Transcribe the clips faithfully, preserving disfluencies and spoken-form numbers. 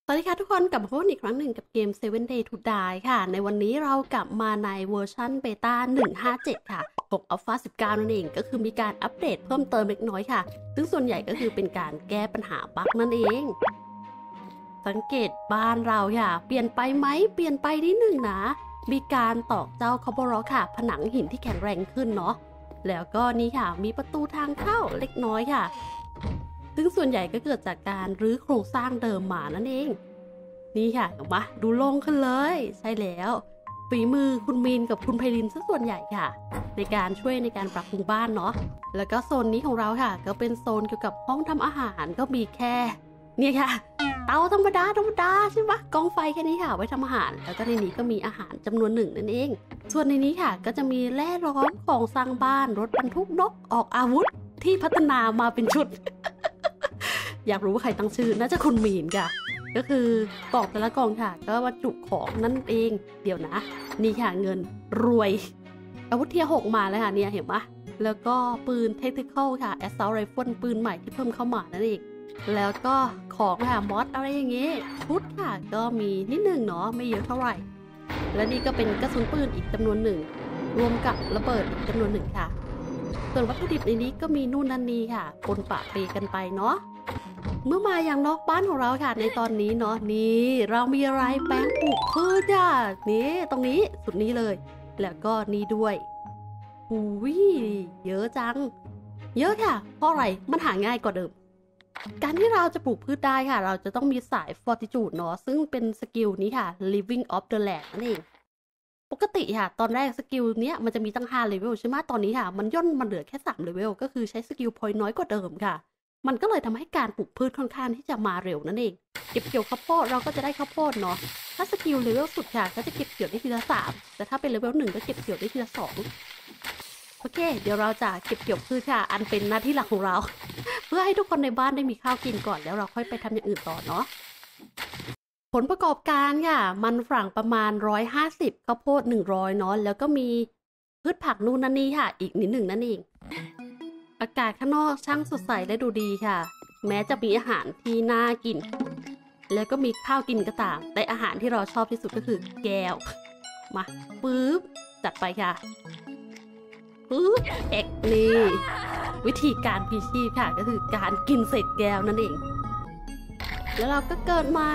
สวัสดีค่ะทุกคนกลับมาพบกันอีกครั้งหนึ่งกับเกม Seven Day to Die ค่ะในวันนี้เรากลับมาในเวอร์ชันเบต้า หนึ่ง ห้า เจ็ด ค่ะของ Alpha สิบเก้า นั่นเองก็คือมีการอัปเดตเพิ่มเติมเล็กน้อยค่ะซึ่งส่วนใหญ่ก็คือเป็นการแก้ปัญหาบั๊กนั่นเองสังเกตบ้านเราค่ะเปลี่ยนไปไหมเปลี่ยนไปนิดหนึ่งนะมีการตอกเจ้าคาร์บอรอค่ะผนังหินที่แข็งแรงขึ้นเนาะแล้วก็นี่ค่ะมีประตูทางเข้าเล็กน้อยค่ะซึ่งส่วนใหญ่ก็เกิดจากการรื้อโครงสร้างเดิมมานั่นเองนี่ค่ะเห็นไหมดูโล่งขึ้นเลยใช่แล้วฝีมือคุณมีนกับคุณไพลินซะส่วนใหญ่ค่ะในการช่วยในการปรับปรุงบ้านเนาะแล้วก็โซนนี้ของเราค่ะก็เป็นโซนเกี่ยวกับห้องทำอาหารก็มีแค่เนี่ยค่ะเตาธรรมดาธรรมดาใช่ไหมกองไฟแค่นี้ค่ะไว้ทำอาหารแล้วก็ในนี้ก็มีอาหารจำนวนหนึ่งนั่นเองส่วนในนี้ค่ะก็จะมีแร่ร้อนของสร้างบ้านรถบรรทุกนกออกอาวุธที่พัฒนามาเป็นชุด อยากรู้ว่าใครตั้งชื่อน่าจะคุณมีนค่ะก็คือกล่องแต่ละกล่องค่ะก็บรรจุของนั่นเองเดี๋ยวนะนี่ค่ะเงินรวยอาวุธเทียร์หกมาแล้วค่ะเนี่ยเห็นไหมแล้วก็ปืนเทคนิคอลค่ะ Assault Rifle ปืนใหม่ที่เพิ่มเข้ามานั่นเองแล้วก็ของค่ะมอสอะไรอย่างเงี้ยชุดค่ะก็มีนิดหนึ่งเนาะไม่เยอะเท่าไหร่และนี่ก็เป็นกระสุนปืนอีกจำนวนหนึ่งรวมกับระเบิดอีกจำนวนหนึ่งค่ะส่วนวัตถุดิบในนี้ก็มีนู่นนั่นนี่ค่ะปนปะเปกันไปเนาะเมื่อมาอย่างนอกบ้านของเราค่ะในตอนนี้เนาะนี่เรามีอะไรแปลงปลูกพืชอ่ะนี่ตรงนี้สุดนี้เลยแล้วก็นี่ด้วยหูยเยอะจังเยอะค่ะเพราะอะไรมันหาง่ายกว่าเดิมการที่เราจะปลูกพืชได้ค่ะเราจะต้องมีสาย Fortitude เนาะซึ่งเป็นสกิลนี้ค่ะ Living of the Land นั่นเองปกติค่ะตอนแรกสกิลเนี้ยมันจะมีตั้งห้าเลเวลใช่ไหมตอนนี้ค่ะมันย่นมาเหลือแค่สามเลเวลก็คือใช้สกิลพอยต์น้อยกว่าเดิมค่ะมันก็เลยทำให้การปลูกพืชค่อนข้างที่จะมาเร็วนั่นเองเก็บเกี่ยวข้าวโพดเราก็จะได้ข้าวโพดเนาะถ้าสกิลเลเวลสุดค่ะก็จะเก็บเกี่ยวได้ทีละสามแต่ถ้าเป็นเลเวลหนึ่งก็เก็บเกี่ยวได้ทีละสองโอเคเดี๋ยวเราจะเก็บเกี่ยวพืชค่ะอันเป็นหน้าที่หลักของเรา เพื่อให้ทุกคนในบ้านได้มีข้าวกินก่อนแล้วเราค่อยไปทำอย่างอื่นต่อเนาะผลประกอบการค่ะมันฝรั่งประมาณหนึ่งร้อยห้าสิบข้าวโพดหนึ่งร้อยเนาะแล้วก็มีพืชผักนู่นนั่นนี่ค่ะอีกนิดหนึ่งนั่นเองอากาศข้างนอกช่างสดใสและดูดีค่ะแม้จะมีอาหารที่น่ากินแล้วก็มีข้าวกินก็ตามแต่อาหารที่เราชอบที่สุดก็คือแก้วมาปึ๊บจัดไปค่ะปึ๊บเอ็กนี่วิธีการพีชีพค่ะก็คือการกินเศษแก้วนั่นเองแล้วเราก็เกิดใหม่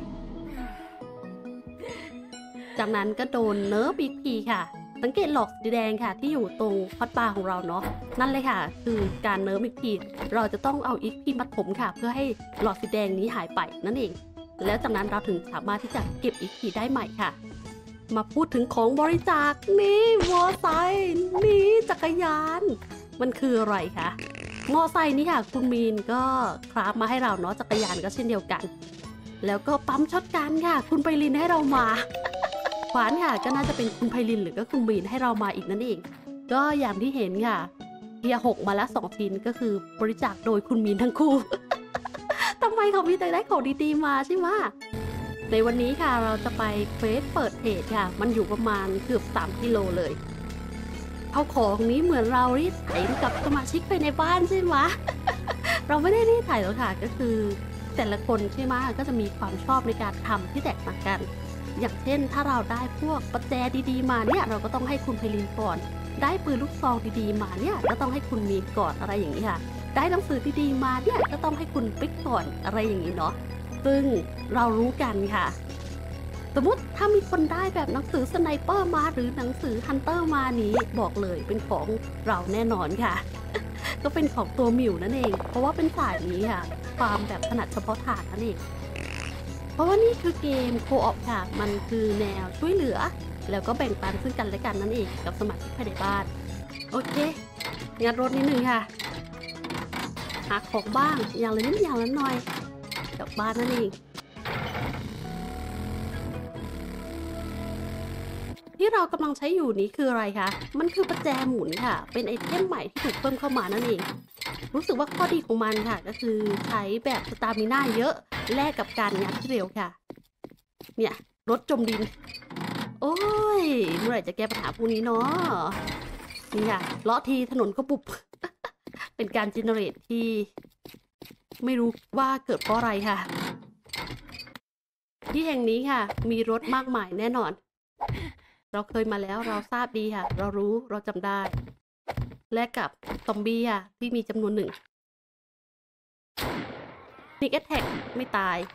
จากนั้นก็โดนเนิร์ฟอีกทีค่ะสังเกตหลอกสีแดงค่ะที่อยู่ตรงฮอตบาร์ของเราเนาะนั่นเลยค่ะคือการเนิร์ฟอีกทีเราจะต้องเอาอีกทีมาถมค่ะเพื่อให้หลอดสีแดงนี้หายไปนั่นเองแล้วจากนั้นเราถึงสามารถที่จะเก็บอีกทีได้ใหม่ค่ะมาพูดถึงของบริจาคนี่มอไซค์นี่จักรยานมันคืออะไรคะมอไซค์นี่ค่ะคุณมีนก็คราฟมาให้เราเนาะจักรยานก็เช่นเดียวกันแล้วก็ปั๊มช็อตกันค่ะคุณไพลินให้เรามาขวานค่ะก็น่าจะเป็นคุณไพลินหรือก็คุณมีนให้เรามาอีกนั่นเองก็อย่างที่เห็นค่ะเทียร์หกมาแล้วสองชิ้นก็คือบริจาคโดยคุณมีนทั้งคู่ ทำไมเขามีแต่ได้ของดีๆมาใช่ไหมในวันนี้ค่ะเราจะไปเควสเปิดเพจค่ะมันอยู่ประมาณเกือบสามกิโลเลยเอาของนี้เหมือนเรารีดไถกับสมาชิกภายในบ้านใช่ไหม เราไม่ได้รีดไถหรอกค่ะก็คือแต่ละคนใช่ไหมก็จะมีความชอบในการทำที่แตกต่างกันอย่างเช่นถ้าเราได้พวกประแจดีๆมาเนี่ยเราก็ต้องให้คุณไพลินก่อนได้ปืนลูกซองดีๆมาเนี่ยก็ต้องให้คุณมีก่อนอะไรอย่างนี้ค่ะได้หนังสือดีๆมาเนี่ยก็ต้องให้คุณปิ๊กก่อนอะไรอย่างนี้เนาะซึ่งเรารู้กันค่ะสมมติถ้ามีคนได้แบบหนังสือสไนเปอร์มาหรือหนังสือฮันเตอร์มานี้บอกเลยเป็นของเราแน่นอนค่ะ ก็เป็นของตัวมิวนั่นเองเพราะว่าเป็นสายนี้ค่ะความแบบถนัดเฉพาะทางนั่นเองเพราะว่านี่คือเกมโคออปค่ะมันคือแนวช่วยเหลือแล้วก็แบ่งปันซึ่งกันและกันนั่นเองกับสมาชิกภายในบ้านโอเคงัดรถนิดนึงค่ะหาของบ้างอย่างละนิดอย่างละหน่อยกลับบ้านนั่นเองที่เรากำลังใช้อยู่นี้คืออะไรคะมันคือประแจหมุนค่ะเป็นไอเทมใหม่ที่ถูกเพิ่มเข้ามานั่นเองรู้สึกว่าข้อดีของมันค่ะก็คือใช้แบบสตามิน่าเยอะแลกกับการงัดที่เร็วค่ะเนี่ยรถจมดินโอ้ยเมื่อไหร่จะแก้ปัญหาพวกนี้เนาะนี่ค่ะเลาะทีถนนก็ปุบ เป็นการเจเนเรตที่ไม่รู้ว่าเกิดเพราะอะไรค่ะที่แห่งนี้ค่ะมีรถมากมายแน่นอนเราเคยมาแล้วเราทราบดีค่ะเรารู้เราจำได้และกับซอมบี้ค่ะที่มีจำนวนหนึ่งนิกแอทแทกไม่ตาย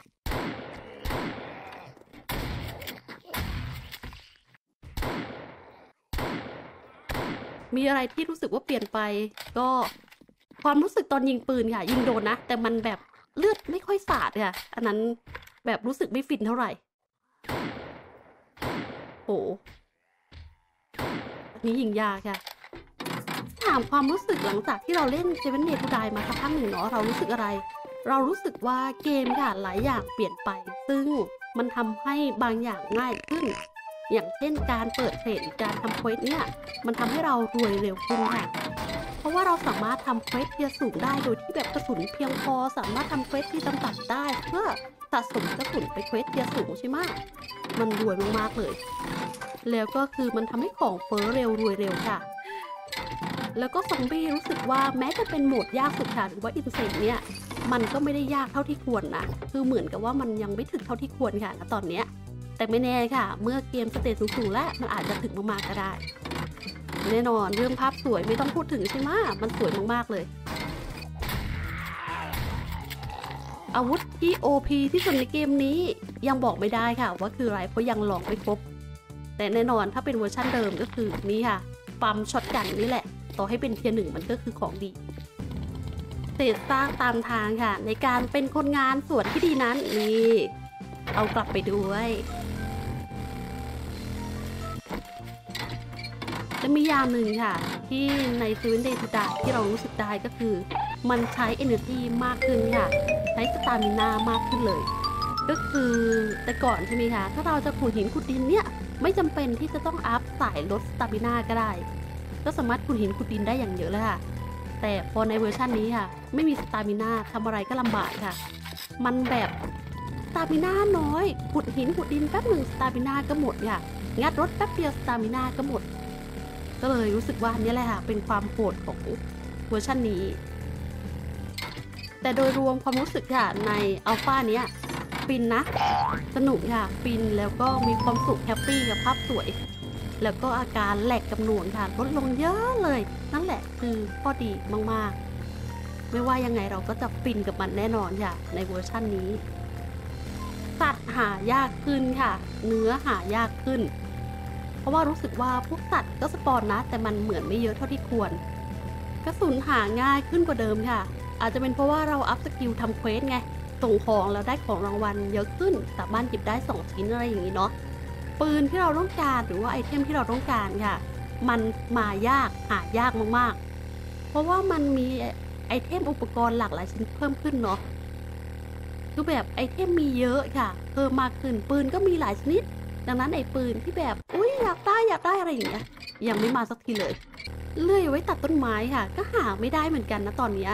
มีอะไรที่รู้สึกว่าเปลี่ยนไปก็ความรู้สึกตอนยิงปืนค่ะยิงโดนนะแต่มันแบบเลือดไม่ค่อยสาดค่ะอันนั้นแบบรู้สึกไม่ฟินเท่าไหร่โหอันนี้ยิงยากค่ะถามความรู้สึกหลังจากที่เราเล่น Seven Days to Die มาสักพักหนึ่งเนาะเรารู้สึกอะไรเรารู้สึกว่าเกมค่ะหลายอย่างเปลี่ยนไปซึ่งมันทำให้บางอย่างง่ายขึ้นอย่างเช่นการเปิดเทรดการทำเควสเนี่ยมันทำให้เรารวยเร็วขึ้นค่ะเพราะว่าเราสามารถทำเควสเทียร์สูงได้โดยที่แบบกระสุนเพียงพอสามารถทำเควสที่จำกัดได้เพื่อสะสมกระสุนไปเควสเทียร์สูงใช่ไหมมันรวยมากๆเลยแล้วก็คือมันทำให้ของเฟ้อเร็วรวยเร็วค่ะแล้วก็ซอมบี้รู้สึกว่าแม้จะเป็นโหมดยากสุดค่ะหรือว่าอินเซนเนี่ยมันก็ไม่ได้ยากเท่าที่ควรนะคือเหมือนกับว่ามันยังไม่ถึงเท่าที่ควรค่ะณตอนเนี้ยแต่ไม่แน่ค่ะเมื่อเกมสเตจสูงๆแล้วมันอาจจะถึงมากๆก็ได้แน่นอนเรื่องภาพสวยไม่ต้องพูดถึงใช่ไหมมันสวยมากๆเลยอาวุธที่ โอ พี ที่สุดในเกมนี้ยังบอกไม่ได้ค่ะว่าคืออะไรเพราะยังลองไม่ครบแต่แน่นอนถ้าเป็นเวอร์ชันเดิมก็คือนี่ค่ะปั๊มช็อตกันนี่แหละต่อให้เป็นเทียร์หนึ่งมันก็คือของดีเศษซากตามทางค่ะในการเป็นคนงานส่วนที่ดีนั้นนี่เอากลับไปด้วยจะมีอย่างหนึ่งค่ะที่ใน Seven Days to Die ที่เรารู้สึกได้ก็คือมันใช้ energy มากขึ้นค่ะใช้สตามิน่ามากขึ้นเลยก็คือแต่ก่อนใช่ไหมคะถ้าเราจะขุดหินขุดดินเนี่ยไม่จำเป็นที่จะต้องอัพสายลดสตามิน่าก็ได้ก็สามารถขุดหินขุดดินได้อย่างเยอะเลยค่ะแต่พอในเวอร์ชันนี้ค่ะไม่มีสตามิน่าทำอะไรก็ลำบากค่ะมันแบบสตามิน่าน้อยขุดหินขุดดินแป๊บหนึ่งสตามิน่าก็หมดค่ะงัดรถแป๊บเดียวสตามิน่าก็หมดก็เลยรู้สึกว่านี่แหละค่ะเป็นความโหดของเวอร์ชันนี้แต่โดยรวมความรู้สึกค่ะในอัลฟาเนี้ยฟินนะสนุกค่ะฟินแล้วก็มีความสุขแฮปปี้กับภาพสวยแล้วก็อาการแหลกกับหน่วงค่ะลดลงเยอะเลยนั่นแหละคือข้อดีมากๆไม่ว่ายังไงเราก็จะฟินกับมันแน่นอนค่ะในเวอร์ชันนี้สัตว์หายากขึ้นค่ะเนื้อหายากขึ้นเพราะว่ารู้สึกว่าพวกสัตว์ก็สปอนนะแต่มันเหมือนไม่เยอะเท่าที่ควรกระสุนหาง่ายขึ้นกว่าเดิมค่ะอาจจะเป็นเพราะว่าเราอัพสกิลทำเควสไงส่งของแล้วได้ของรางวัลเยอะขึ้นสามารถหยิบได้สองชิ้นอะไรอย่างนี้เนาะปืนที่เราต้องการหรือว่าไอเทมที่เราต้องการค่ะมันมายากหายากมากๆเพราะว่ามันมีไอเทมอุปกรณ์หลากหลายชนิดเพิ่มขึ้นเนาะคือแบบไอเทมมีเยอะค่ะเพิ่มมากขึ้นปืนก็มีหลายชนิดดังนั้นไอปืนที่แบบอุ้ยอยากได้อยากได้อะไรอย่างเงี้ยยังไม่มาสักทีเลยเลื่อยไว้ตัดต้นไม้ค่ะก็หาไม่ได้เหมือนกันนะตอนนี้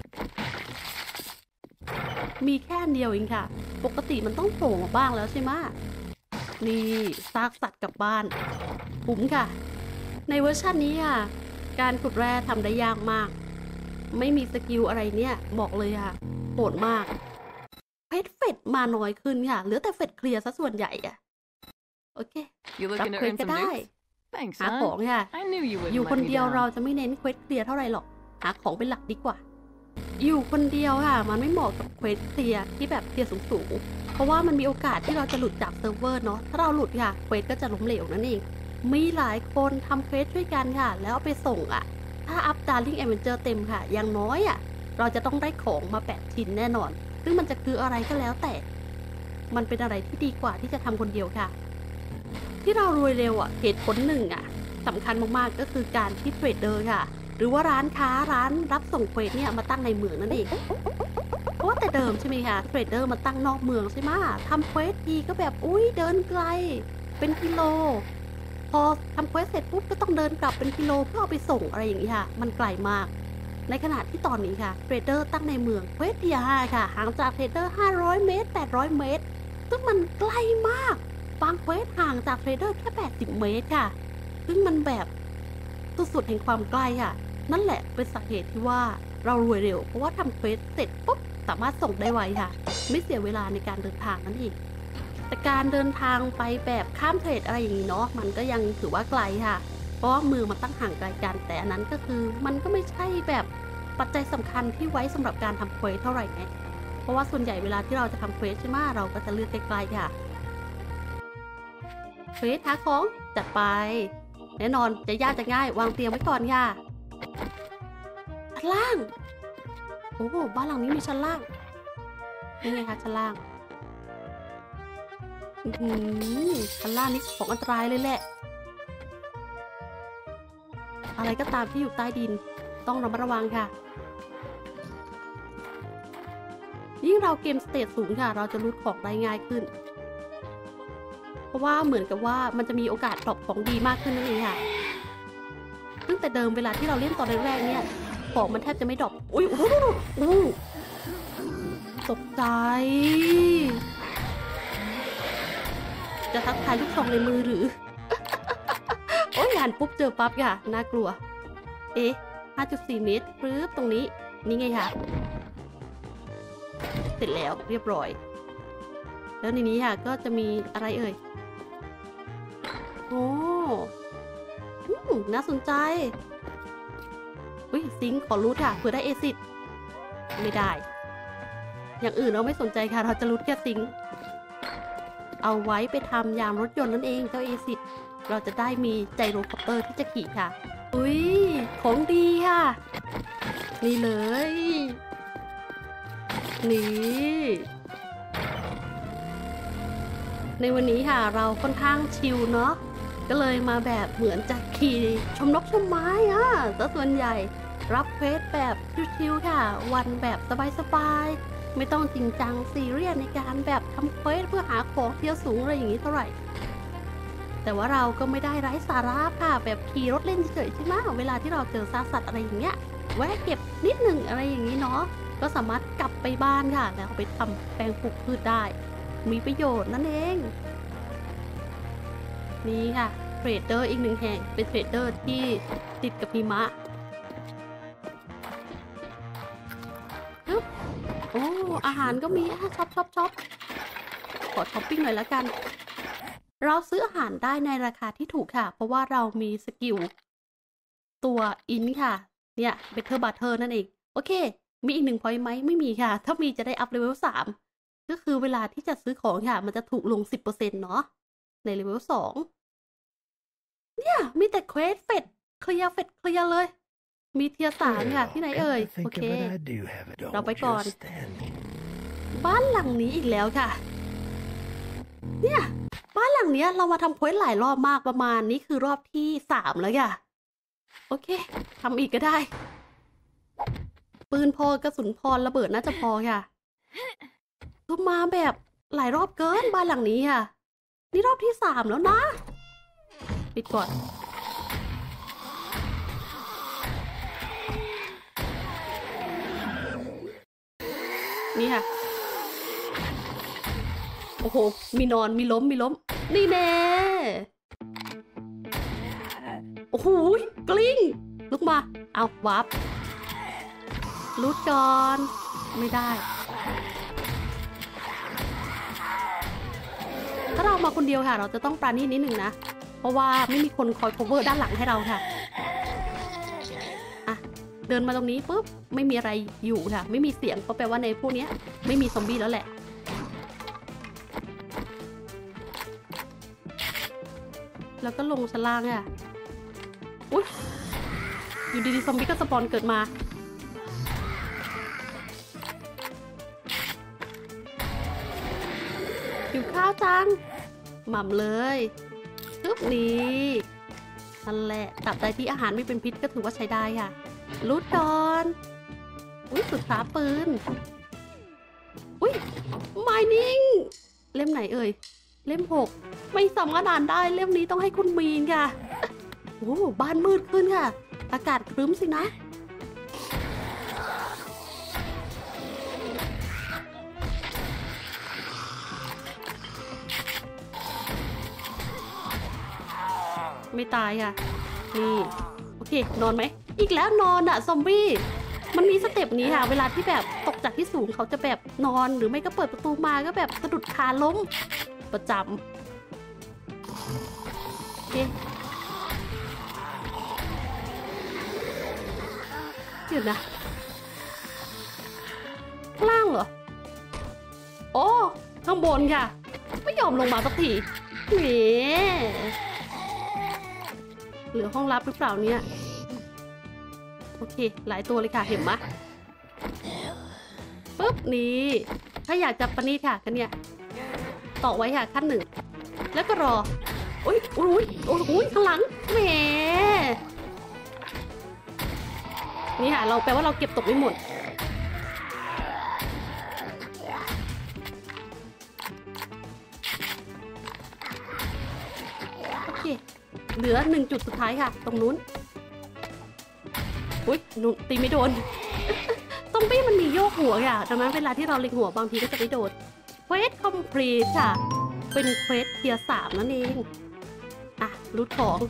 มีแค่อันเดียวเองค่ะปกติมันต้องโผล่มาบ้างแล้วใช่ไหมนี่ซากสัตว์กลับบ้านคุ้มค่ะในเวอร์ชันนี้ค่ะการขุดแร่ทำได้ยากมากไม่มีสกิลอะไรเนี่ยบอกเลยค่ะโหดมากเพชรเฟดมาน้อยขึ้นค่ะเหลือแต่เฟดเคลียร์ซะส่วนใหญ่อะโอเครับเควสก็ได้หาของค่ะอยู่คนเดียวเราจะไม่เน้นเควสเคลียร์เท่าไหร่หรอกหาของเป็นหลักดีกว่าอยู่คนเดียวค่ะมันไม่เหมาะกับเควสเคลียร์ที่แบบเคลียร์สูงๆเพราะว่ามันมีโอกาสที่เราจะหลุดจากเซิร์ฟเวอร์เนาะถ้าเราหลุดค่ะเควสก็จะล้มเหลวนั่นเองมีหลายคนทำเควสด้วยกันค่ะแล้วเอาไปส่งอ่ะถ้าอัพ Darling Adventure เต็มค่ะอย่างน้อยอ่ะเราจะต้องได้ของมาแปดชิ้นแน่นอนซึ่งมันจะคืออะไรก็แล้วแต่มันเป็นอะไรที่ดีกว่าที่จะทำคนเดียวค่ะที่เรารวยเร็วอ่ะเหตุผลหนึ่งอ่ะสำคัญมากๆก็คือการที่เทรดเดอร์ค่ะหรือว่าร้านค้าร้านรับส่งเควสเนี่ยมาตั้งในเมืองนั่นเองเพราะว่าแต่เดิมใช่ไหมคะเทรดเดอร์มาตั้งนอกเมืองใช่ไหมทำเควสทีก็แบบอุ้ยเดินไกลเป็นกิโลพอทำเควสเสร็จปุ๊บก็ต้องเดินกลับเป็นกิโลเพื่อเอาไปส่งอะไรอย่างนี้ค่ะมันไกลมากในขณะที่ตอนนี้ค่ะเทรดเดอร์ตั้งในเมืองเควสทีห้าค่ะห่างจากเทรดเดอร์ห้าร้อยเมตรแปดร้อยเมตรซึ่งมันไกลมากบางเควสห่างจากเทรดเดอร์แค่แปดสิบเมตรค่ะซึ่งมันแบบสุดๆแห่งความใกล้ค่ะนั่นแหละเป็นสาเหตุที่ว่าเรารวยเร็วเพราะว่าทำเควสเสร็จปุ๊บสามารถส่งได้ไวค่ะไม่เสียเวลาในการเดินทางนั่นเองแต่การเดินทางไปแบบข้ามเทรดอะไรอย่างนี้เนาะมันก็ยังถือว่าไกลค่ะเพราะว่าเมืองมันตั้งห่างไกลกันแต่อันนั้นก็คือมันก็ไม่ใช่แบบปัจจัยสำคัญที่ไว้สำหรับการทำเควสเท่าไหร่ไงเพราะว่าส่วนใหญ่เวลาที่เราจะทำเควสใช่ไหมเราก็จะเลือกไกลๆค่ะเควสหาของจัดไปแน่นอนจะยากจะง่ายวางเตียงไว้ก่อนค่ะชั้นล่างโอ้บ้านหลังนี้มีชั้นล่างนี่ไงคะชั้นล่างชั้นล่างนี่ของอันตรายเลยแหละอะไรก็ตามที่อยู่ใต้ดินต้องระมัดระวังค่ะยิ่งเราเกมสเตจสูงค่ะเราจะรูทของได้ง่ายขึ้นเพราะว่าเหมือนกับว่ามันจะมีโอกาสดรอปของดีมากขึ้นนั่นเองค่ะซึ่งแต่เดิมเวลาที่เราเล่นตอนแรกๆเนี่ยของมันแทบจะไม่ดรอปอุ้ยโอ้โหตกใจจะทักทายลูกซองในมือหรือ โอ้ยงานปุ๊บเจอปั๊บค่ะน่ากลัวเอ๊ะ ห้าจุดสี่ เมตรปึ๊บตรงนี้นี่ไงค่ะเสร็จแล้วเรียบร้อยแล้วในนี้ค่ะก็จะมีอะไรเอ่ยโอ้น่าสนใจอุ้ยซิงค์ขอรูทค่ะเพื่อได้เอซิดไม่ได้อย่างอื่นเราไม่สนใจค่ะเราจะรูทแค่ซิงค์เอาไว้ไปทำยางรถยนต์นั่นเองเจ้าเอซิดเราจะได้มีไจโรคอปเตอร์ที่จะขี่ค่ะอุ้ยของดีค่ะนี่เลยนี่ในวันนี้ค่ะเราค่อนข้างชิลเนาะก็เลยมาแบบเหมือนจะขี่ชมนกชมไม้อะซะส่วนใหญ่รับเควสแบบชิลๆค่ะวันแบบสบายๆไม่ต้องจริงจังซีเรียสในการแบบทำเควสเพื่อหาของเที่ยวสูงอะไรอย่างนี้เท่าไหร่แต่ว่าเราก็ไม่ได้ไร้สาระค่ะแบบขี่รถเล่นเฉยๆใช่ไหมเวลาที่เราเจอซากสัตว์อะไรอย่างเงี้ยแวะเก็บนิดหนึ่งอะไรอย่างนี้เนาะก็สามารถกลับไปบ้านค่ะแล้วไปทำแปลงปลูกพืชได้มีประโยชน์นั่นเองนี่ค่ะเทรดเดอร์อีกหนึ่งแห่งเป็นเทรดเดอร์ที่ติดกับหิมะโอ้อาหารก็มีอ่ะช็อปช็อปช็อปขอช้อปปิ้งหน่อยแล้วกันเราซื้ออาหารได้ในราคาที่ถูกค่ะเพราะว่าเรามีสกิลตัวอินค่ะเนี่ยเบเทอร์บัตเทอร์นั่นเองโอเคมีอีกหนึ่งพอยต์ไหมไม่มีค่ะถ้ามีจะได้อัพเลเวลสามก็คือเวลาที่จะซื้อของค่ะมันจะถูกลง สิบเปอร์เซ็นต์ เนาะในเลเวลสองเนี่ยมีแต่เควสเฟดเคลียร์เฟดเคลียร์เลยมีเทียร์สามค่ะที่ไหนเอ่ยโอเคเราไปก่อนบ้านหลังนี้อีกแล้วค่ะเนี่ยบ้านหลังนี้เรามาทำเควสหลายรอบมากประมาณนี้คือรอบที่สามแล้วค่ะโอเคทำอีกก็ได้ปืนพอกระสุนพอระเบิดน่าจะพอค่ะคือมาแบบหลายรอบเกินบ้านหลังนี้ค่ะนี่รอบที่สามแล้วนะปิดก่อนนี่ค่ะโอ้โหมีนอนมีล้มมีล้มนี่แน่โอ้โหกลิ้งลุกมาเอาวับรูดก่อนไม่ได้ถ้าเรามาคนเดียวค่ะเราจะต้องปราณีนิดนึงนะเพราะว่าไม่มีคนคอย cover ด้านหลังให้เราค่ะอ่ะเดินมาตรงนี้ปุ๊บไม่มีอะไรอยู่ค่ะไม่มีเสียงก็แปลว่าในพวกนี้ไม่มีซอมบี้แล้วแหละแล้วก็ลงชั้นล่างค่ะอุ๊ยอยู่ดีๆซอมบี้ก็สปอนเกิดมาหิวข้าวจังหม่ำเลยปึ๊บนี้นั่นแหละตราบใดที่อาหารไม่เป็นพิษก็ถือว่าใช้ได้ค่ะรูดก่อนอุ้ยสุดท้าปืนอุ้ยไมนิ่งเล่มไหนเอ่ยเล่มหกไม่สามารถอ่านได้เล่มนี้ต้องให้คุณมีนค่ะโอ้บ้านมืดขึ้นค่ะอากาศครึ้มสินะไม่ตายค่ะนี่โอเคนอนไหมอีกแล้วนอนอะซอมบี้มันมีสเต็ปนี้ค่ะเวลาที่แบบตกจากที่สูงเขาจะแบบนอนหรือไม่ก็เปิดประตูมาก็แบบสะดุดขาล้มประจำโอเคเดี๋ยวนะข้างล่างเหรอโอ้ข้างบนค่ะไม่ยอมลงมาสักทีเฮ้เหลือห้องลับหรือเปล่าเนี่ยโอเคหลายตัวเลยค่ะเห็นไหมปุ๊บนี่ถ้าอยากจะประณีตค่ะกันเนี่ยต่อไว้ค่ะขั้นหนึ่งแล้วก็รออุ้ยอุ้ยอุ้ยข้างหลังแหมนี่ค่ะเราแปลว่าเราเก็บตกไม่หมดโอเคเหลือหนึ่งจุดสุดท้ายค่ะตรงนู้นอุ้ยนุ่นตีไม่โดนซอมบี้มันมีโยกหัวค่ะดังนั้นเวลาที่เราเล็งหัวบางทีก็จะไม่โดนเควสคอมพลีทค่ะเป็นเควสเทียร์สามนั่นเองอ่ะรูทของ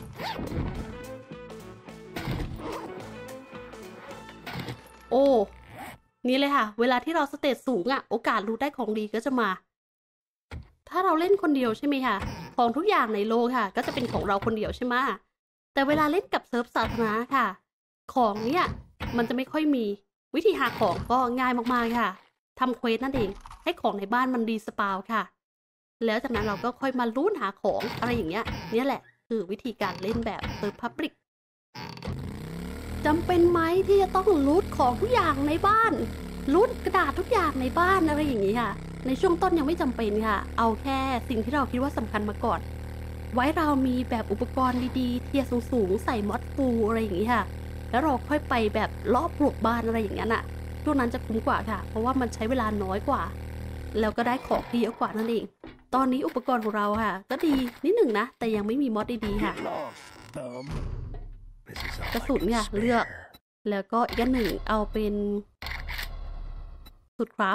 โอ้นี่เลยค่ะเวลาที่เราสเตจสูงอ่ะโอกาสรูทได้ของดีก็จะมาถ้าเราเล่นคนเดียวใช่ไหมคะของทุกอย่างในโลกค่ะก็จะเป็นของเราคนเดียวใช่ไหมแต่เวลาเล่นกับเซิร์ฟสาธารณะค่ะของเนี่ยมันจะไม่ค่อยมีวิธีหาของก็ง่ายมากๆค่ะทำเควสนั่นเองให้ของในบ้านมันรีสปาวค่ะแล้วจากนั้นเราก็ค่อยมาลุ้นหาของอะไรอย่างเงี้ยนี่แหละคือวิธีการเล่นแบบเซิร์ฟพับลิกจำเป็นไหมที่จะต้องรูทของทุกอย่างในบ้านรูทกระดาษทุกอย่างในบ้านอะไรอย่างนี้ค่ะในช่วงต้นยังไม่จำเป็นค่ะเอาแค่สิ่งที่เราคิดว่าสำคัญมาก่อนไว้เรามีแบบอุปกรณ์ดีๆเทียร์สูงๆใส่มอดฟูอะไรอย่างนี้ค่ะแล้วเราค่อยไปแบบรอบปลวกบ้านอะไรอย่างนั้นอ่ะช่วงนั้นจะคุ้มกว่าค่ะเพราะว่ามันใช้เวลาน้อยกว่าแล้วก็ได้ของที่เยอะกว่านั่นเองตอนนี้อุปกรณ์ของเราค่ะก็ดีนิดหนึ่งนะแต่ยังไม่มีมอดดีๆค่ะกระสุนเนี่ยเลือกแล้วก็อีกหนึ่งเอาเป็นสุดครับ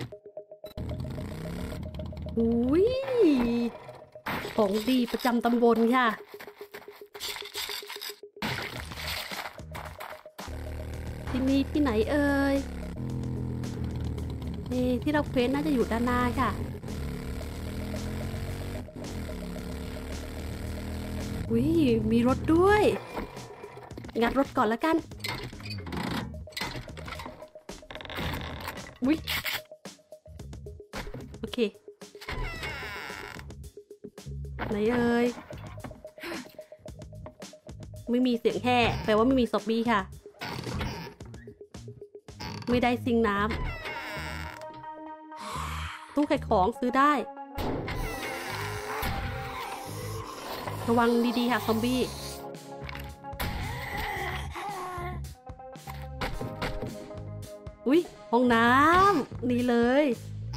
อุ้ยของดีประจำตำบลค่ะที่นี่ที่ไหนเอ่ยนี่ที่เราเควสน่าจะอยู่ด้านหน้าค่ะอุ้ยมีรถด้วยงัดรถก่อนแล้วกันอุ้ยโอเคไหนเอ่ยไม่มีเสียงแห่แปลว่าไม่มีซอมบี้ค่ะไม่ได้ซิงน้ำตู้ขายของซื้อได้ระวังดีๆค่ะซอมบี้อุ้ยห้องน้ำนี่เลย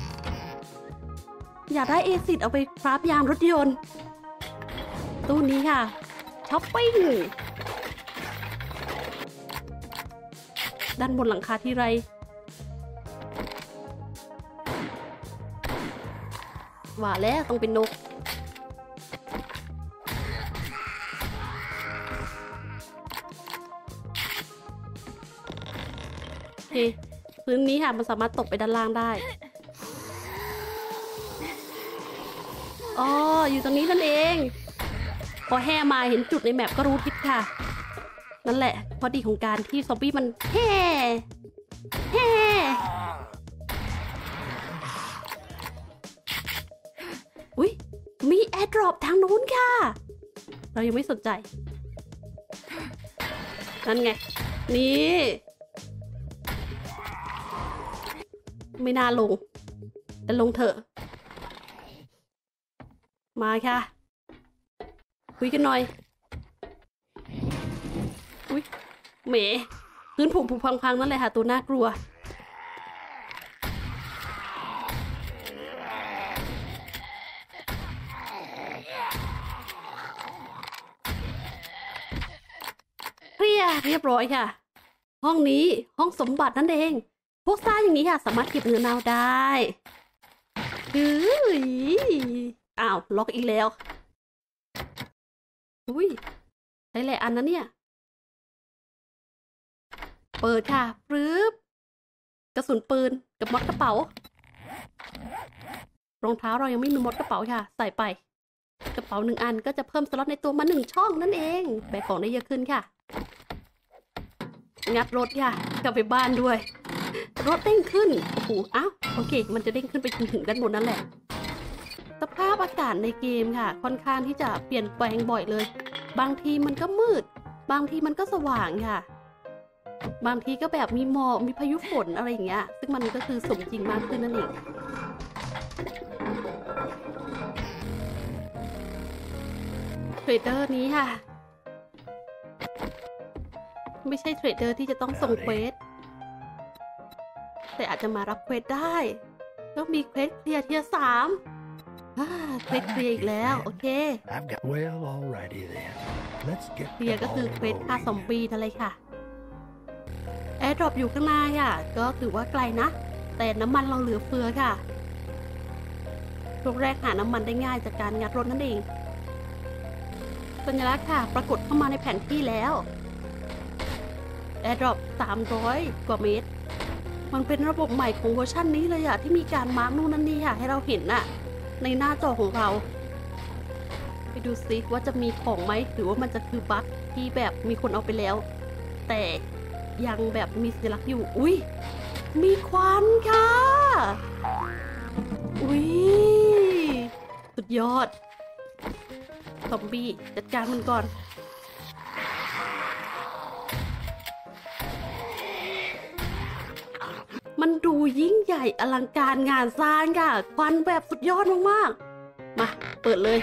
อยากได้เอซิดเอาไปคราฟยางรถยนต์ตู้นี้ค่ะช้อปปิ้งด้านบนหลังคาที่ไรว่าแล้วต้องเป็นนกโอเคพื้นนี้ค่ะมันสามารถตกไปด้านล่างได้อ๋ออยู่ตรงนี้นั่นเองพอแห่มาเห็นจุดในแมปก็รู้ทิศค่ะนั่นแหละพอดีของการที่ซอมบี้มันแห่แห่อุ๊ยมีแอร์ดรอปทางนู้นค่ะเรายังไม่สนใจนั่นไงนี่ไม่น่าลงแต่ลงเถอะมาค่ะคุยกันหน่อยอุ้ยเหมพื้นผุผุพังๆนั่นเลยค่ะตัวน่ากลัวเคลียร์เรียบร้อยค่ะห้องนี้ห้องสมบัตินั่นเองพวกซ่าอย่างนี้ค่ะสามารถเก็บเงินเอาได้อืออ้าวล็อกอีกแล้วอุ้ยใช้หลายอันนะเนี่ยเปิดค่ะปรึ๊บกระสุนปืนกับม็อดกระเป๋ารองเท้าเรายังไม่มีหมดกระเป๋าค่ะใส่ไปกระเป๋าหนึ่งอันก็จะเพิ่มสล็อตในตัวมาหนึ่งช่องนั่นเองแบกของได้เยอะขึ้นค่ะงัดรถค่ะกลับไปบ้านด้วยรถเด้งขึ้นโอ้โหอ้าวโอเคมันจะเด้งขึ้นไปจนถึงด้านบนนั่นแหละสภาพอากาศในเกมค่ะค่อนข้างที่จะเปลี่ยนแปลงบ่อยเลยบางทีมันก็มืดบางทีมันก็สว่างค่ะบางทีก็แบบมีหมอกมีพายุฝนอะไรอย่างเงี้ยซึ่งมันก็คือสมจริงมากขึ้นนั่นเองเทรดเดอร์นี้ค่ะไม่ใช่เทรดเดอร์ที่จะต้องส่งเควสแต่อาจจะมารับเควสได้ก็มีเควสเคลียร์เทียร์สามเควสเคลียร์อีกแล้วโอเคเคลียร์ก็คือเควสฆ่าซอมบี้นั่นเลยค่ะแอร์ดรอปอยู่ข้างหน้าค่ะก็ถือว่าไกลนะแต่น้ำมันเราเหลือเฟือค่ะช่วงแรกหาน้ำมันได้ง่ายจากการงัดรถนั่นเองสัญลักษณ์ค่ะปรากฏเข้ามาในแผนที่แล้วแอร์ดรอปสามร้อยกว่าเมตรมันเป็นระบบใหม่ของเวอร์ชันนี้เลยอะที่มีการมาร์กนู่นนั่นนี่ค่ะให้เราเห็นน่ะในหน้าจอของเราไปดูซิว่าจะมีของไหมหรือว่ามันจะคือบั๊กที่แบบมีคนเอาไปแล้วแต่ยังแบบมีสัญลักษณ์อยู่อุ้ยมีควันค่ะอุ้ยสุดยอดซอมบี้จัดการมันก่อนมันดูยิ่งใหญ่อลังการงานสร้างค่ะควันแบบสุดยอดมากๆมาเปิดเลย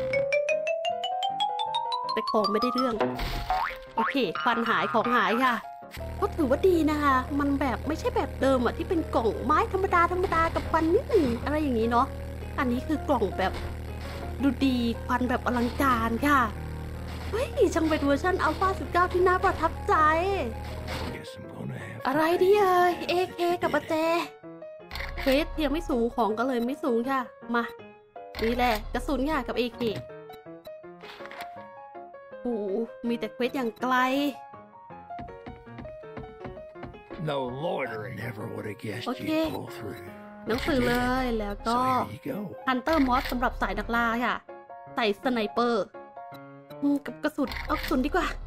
แต่ของไม่ได้เรื่องโอเคควันหายของหายค่ะก็ถือว่าดีนะคะมันแบบไม่ใช่แบบเดิมอะที่เป็นกล่องไม้ธรรมดาธรรมดากับควันนิดหนึ่งอะไรอย่างนี้เนาะอันนี้คือกล่องแบบดูดีควันแบบอลังการค่ะเฮ้ยช่างเป็นเวอร์ชันอัลฟาสิบเก้าที่น่าประทับใจอะไรดีเอ่ย เอ เค กับประแจเควสยังไม่สูงของก็เลยไม่สูงค่ะมานี่แหละกระสุนค่ะกับ เอ เค โอ้มีแต่เควสอย่างไกล No loitering. Never would have guessed okay. you'd pull through. หนังสือเลยแล้วก็ฮันเตอร์มอสสำหรับสายนักล่าค่ะใส่สไนเปอร์กับกระสุนเอากระสุนดีกว่า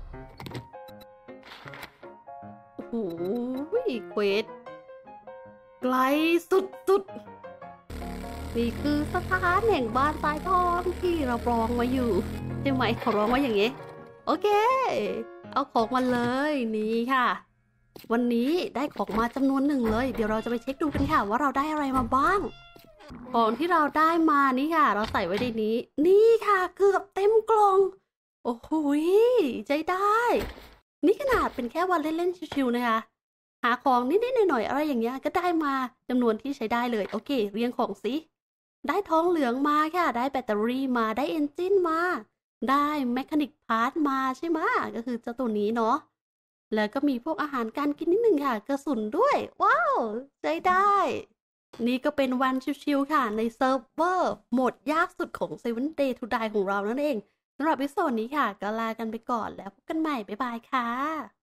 โอ้โหเควสไกลสุดๆนี่คือสถานแห่งบ้านทรายทองที่เราร้องไว้อยู่ใช่ไหมเขาร้องไว้อย่างงี้โอเคเอาของมาเลยนี่ค่ะวันนี้ได้ของมาจำนวนหนึ่งเลยเดี๋ยวเราจะไปเช็คดูกันค่ะว่าเราได้อะไรมาบ้างของที่เราได้มานี่ค่ะเราใส่ไว้ในนี้นี่ค่ะเกือบเต็มกล่องโอ้โหใจได้นี่ขนาดเป็นแค่วันเล่นๆชิวๆนะคะหาของนิดๆหน่อยๆอะไรอย่างเงี้ยก็ได้มาจำนวนที่ใช้ได้เลยโอเคเรียงของสิได้ทองเหลืองมาค่ะได้แบตเตอรี่มาได้เอนจินมาได้แมคานิกพาร์ทมาใช่ไหมก็คือเจ้าตัวนี้เนาะแล้วก็มีพวกอาหารการกินนิดนึงค่ะกระสุนด้วยว้าวใจได้นี่ก็เป็นวันชิวๆค่ะในเซิร์ฟเวอร์โหมดยากสุดของ เซเว่น Day to Die ของเรานั่นเองสำหรับวิดีโอนี้ค่ะก็ลากันไปก่อนแล้วพบกันใหม่บ๊ายบายค่ะ